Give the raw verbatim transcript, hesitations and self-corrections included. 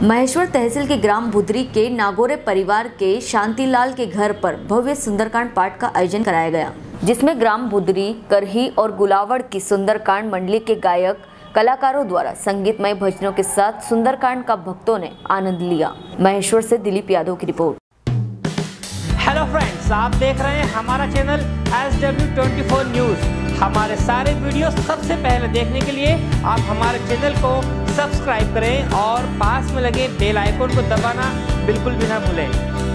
महेश्वर तहसील के ग्राम बुधरी के नागोरे परिवार के शांतिलाल के घर पर भव्य सुंदरकांड पाठ का आयोजन कराया गया, जिसमें ग्राम बुधरी, करही और गुलावड़ की सुंदरकांड मंडली के गायक कलाकारों द्वारा संगीतमय भजनों के साथ सुंदरकांड का भक्तों ने आनंद लिया। महेश्वर से दिलीप यादव की रिपोर्ट। हेलो फ्रेंड्स, आप देख रहे हैं हमारा channel S W twenty four news. हमारे सारे वीडियो सबसे पहले देखने के लिए आप हमारे चैनल को सब्सक्राइब करें और पास में लगे बेल आइकन को दबाना बिल्कुल भी ना भूलें।